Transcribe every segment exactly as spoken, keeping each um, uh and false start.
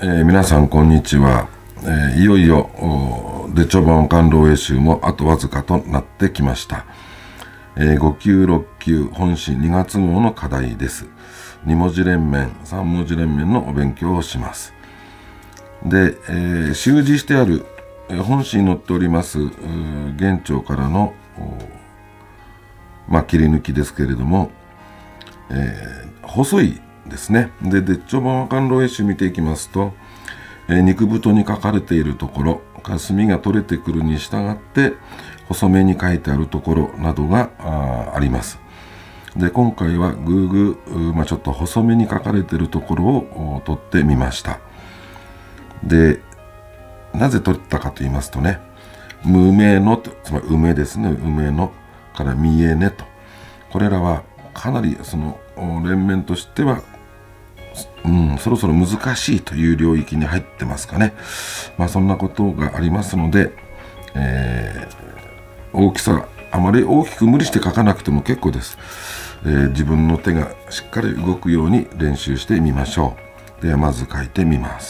えー、皆さんこんにちは。えー、いよいよデチョバン間漏洩集もあとわずかとなってきました。えー、ご級ろっ級本誌にがつ号の課題です。に文字連綿さん文字連綿のお勉強をします。で、えー、習字してある本誌に載っております元朝からの、まあ、切り抜きですけれども、えー、細いですね。で、デッチョバン間漏洩集見ていきますと、えー、肉太に書かれているところ、霞が取れてくるに従って細めに書いてあるところなどが あ, あります。で、今回はグーグー、まあ、ちょっと細めに書かれているところを取ってみました。で、なぜ取ったかと言いますとね、無名の、つまり梅ですね、梅のから見えねと。これらはかなりその連綿としては、うん、そろそろ難しいという領域に入ってますかね。まあそんなことがありますので、えー、大きさ、あまり大きく無理して書かなくても結構です。えー、自分の手がしっかり動くように練習してみましょう。ではまず書いてみます。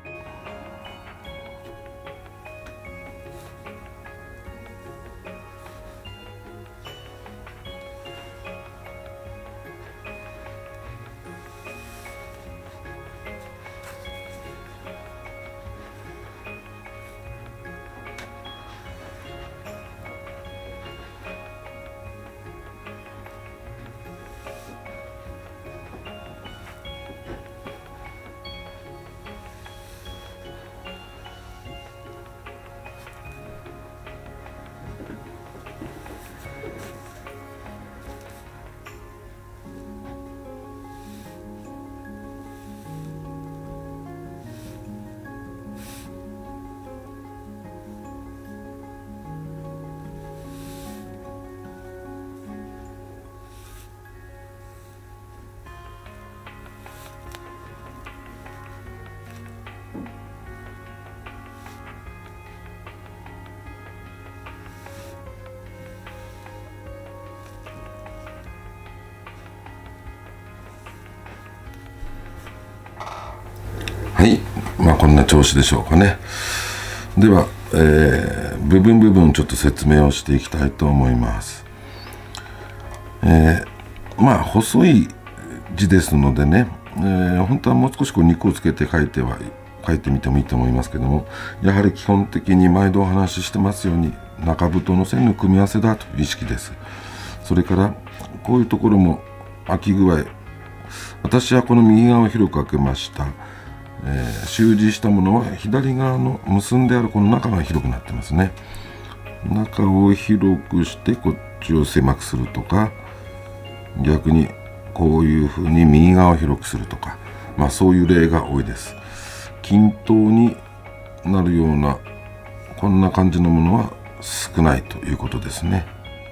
はい、まあこんな調子でしょうかね。では、えー、部分部分ちょっと説明をしていきたいと思います。えー、まあ細い字ですのでね、えー、本当はもう少しこう肉をつけて書いては書いてみてもいいと思いますけども、やはり基本的に毎度お話ししてますように中太の線の組み合わせだという意識です。それからこういうところも空き具合、私はこの右側を広く開けました。えー、習字したものは左側の結んであるこの中が広くなってますね。中を広くしてこっちを狭くするとか、逆にこういうふうに右側を広くするとか、まあそういう例が多いです。均等になるようなこんな感じのものは少ないということですね。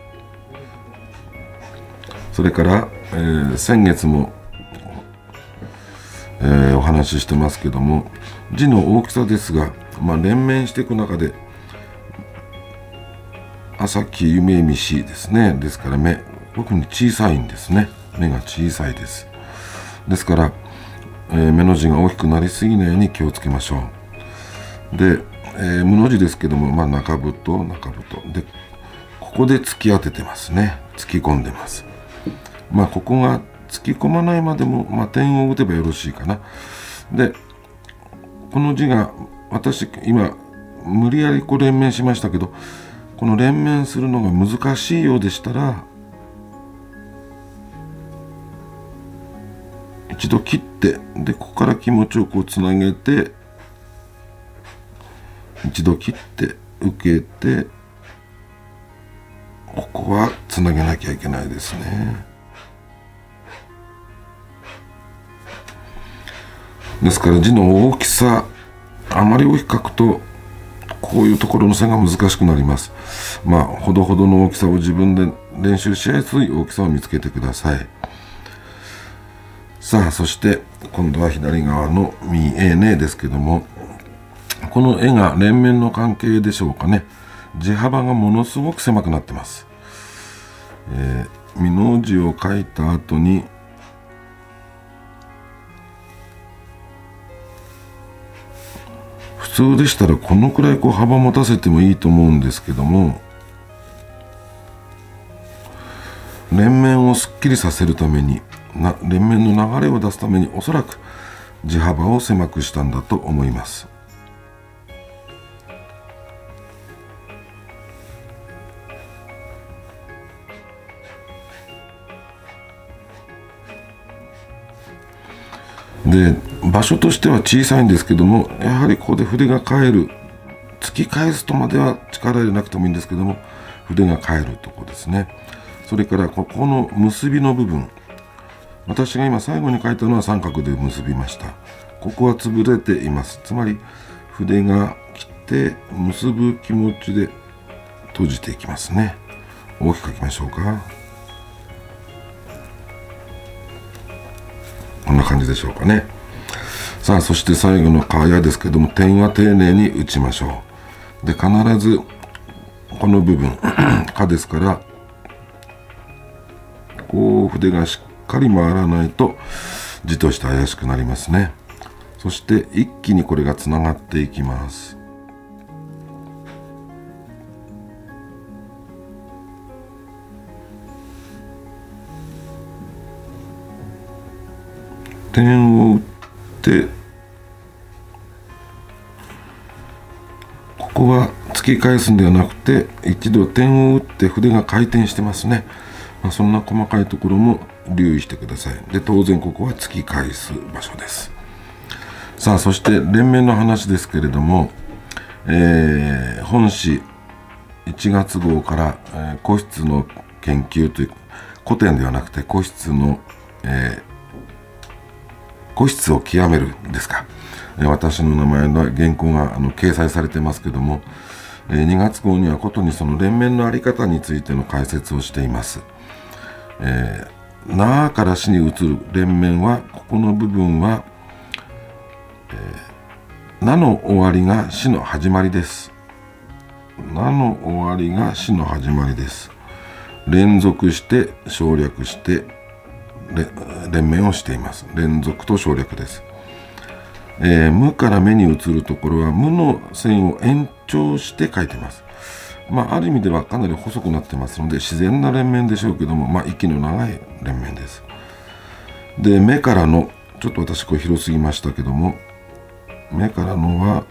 それから、えー、先月もえー、お話ししてますけども、字の大きさですが、まあ、連綿していく中で朝木夢見しですね。ですから目、特に小さいんですね。目が小さいです。ですから、えー、目の字が大きくなりすぎないように気をつけましょう。で、えー、無の字ですけども、まあ、中太中太で、ここで突き当ててますね。突き込んでます。まあここが突き込まないまでも、まあ、点を打てばよろしいかな。で、この字が私今無理やりこう連綿しましたけど、この連綿するのが難しいようでしたら、一度切って、でここから気持ちをこうつなげて、一度切って受けて、ここはつなげなきゃいけないですね。ですから字の大きさ、あまり大きく書くとこういうところの線が難しくなります。まあほどほどの大きさを自分で練習しやすい大きさを見つけてください。さあ、そして今度は左側の見えねですけども、この絵が連綿の関係でしょうかね。字幅がものすごく狭くなってます。えー、身の字を書いた後に普通でしたらこのくらいこう幅持たせてもいいと思うんですけども、連綿をすっきりさせるためにな連綿の流れを出すためにおそらく地幅を狭くしたんだと思います。で場所としては小さいんですけども、やはりここで筆が返る、突き返すとまでは力入れなくてもいいんですけども、筆が返るとこですね。それからここの結びの部分、私が今最後に書いたのは三角で結びました。ここは潰れています。つまり筆が切って結ぶ気持ちで閉じていきますね。大きく書きましょうか。こんな感じでしょうかね。さあ、そして最後のかやですけども、点は丁寧に打ちましょう。で、必ずこの部分かですから、こう筆がしっかり回らないと字として怪しくなりますね。そして一気にこれがつながっていきます。点を打って、ここは突き返すんではなくて、一度点を打って筆が回転してますね。まあ、そんな細かいところも留意してください。で、当然ここは突き返す場所です。さあ、そして連綿の話ですけれども、えー、本誌いちがつ号から、えー、古筆の研究という、古典ではなくて古筆の、えー古筆を極めるですか、えー、私の名前の原稿があの掲載されてますけども、えー、にがつ号にはことにその連綿のあり方についての解説をしています。えー、なからしに移る連綿は、ここの部分は、えー、なの終わりがしの始まりです。なの終わりがしの始まりです。連続して省略して連綿をしています。連続と省略です。えー、無から目に移るところは無の線を延長して書いています。まあ、ある意味ではかなり細くなってますので自然な連綿でしょうけども、まあ、息の長い連綿です。で、目からの、ちょっと私これ広すぎましたけども、目からのは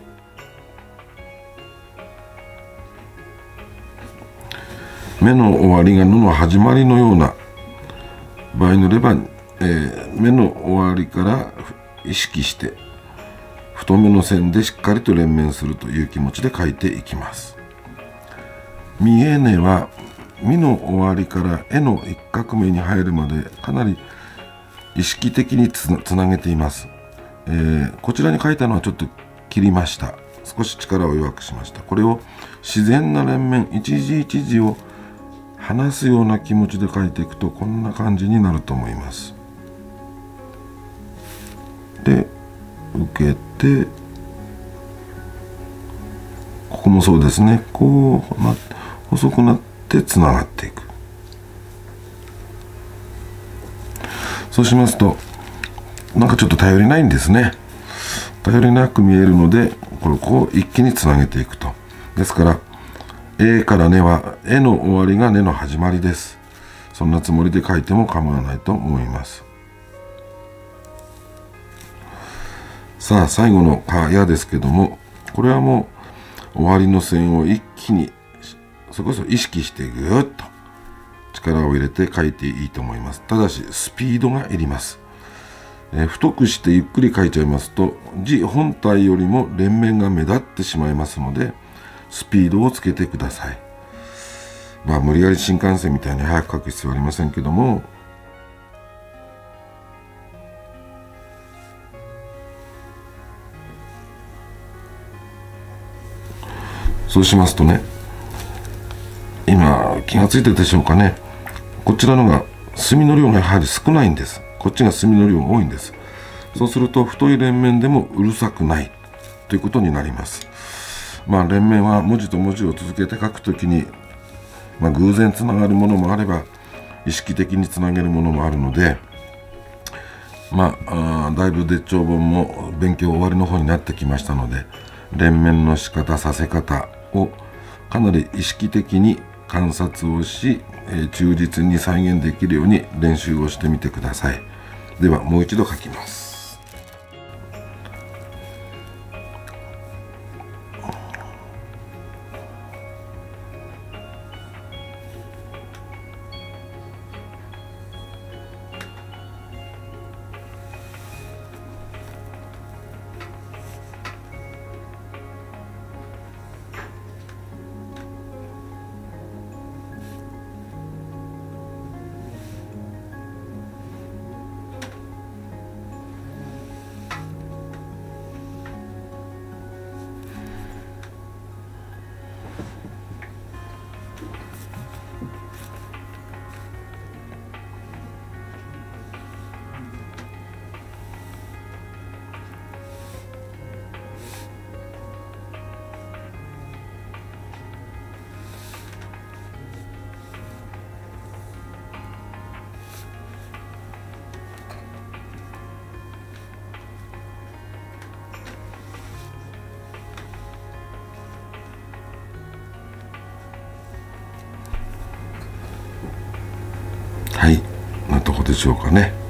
目の終わりがのの始まりのような場合によれば、えー、目の終わりから意識して太めの線でしっかりと連綿するという気持ちで書いていきます。見えねはみの終わりからえの一画目に入るまでかなり意識的につ な, つなげています、えー。こちらに書いたのはちょっと切りました。少し力を弱くしました。これを自然な連綿、一字一字を話すような気持ちで書いていくとこんな感じになると思います。で、受けて、ここもそうですね。こうな細くなってつながっていく。そうしますとなんかちょっと頼りないんですね。頼りなく見えるので、これをこう一気につなげていくと。ですからえからねはえの終わりがねの始まりです。そんなつもりで書いても構わないと思います。さあ、最後のかやですけども、これはもう終わりの線を一気にそれこそ意識してぐーっと力を入れて書いていいと思います。ただしスピードがいります。えー、太くしてゆっくり書いちゃいますと字本体よりも連綿が目立ってしまいますので、スピードをつけてください。まあ無理やり新幹線みたいに速く書く必要はありませんけども、そうしますとね、今気がついてるでしょうかね、こちらのが墨の量がやはり少ないんです。こっちが墨の量が多いんです。そうすると太い連綿でもうるさくないということになります。まあ連綿は文字と文字を続けて書くときに、まあ、偶然つながるものもあれば意識的につなげるものもあるので、 まあ、あだいぶ絶頂本も勉強終わりの方になってきましたので、連綿の仕方させ方をかなり意識的に観察をし、えー、忠実に再現できるように練習をしてみてください。ではもう一度書きます。はい、なとこでしょうかね。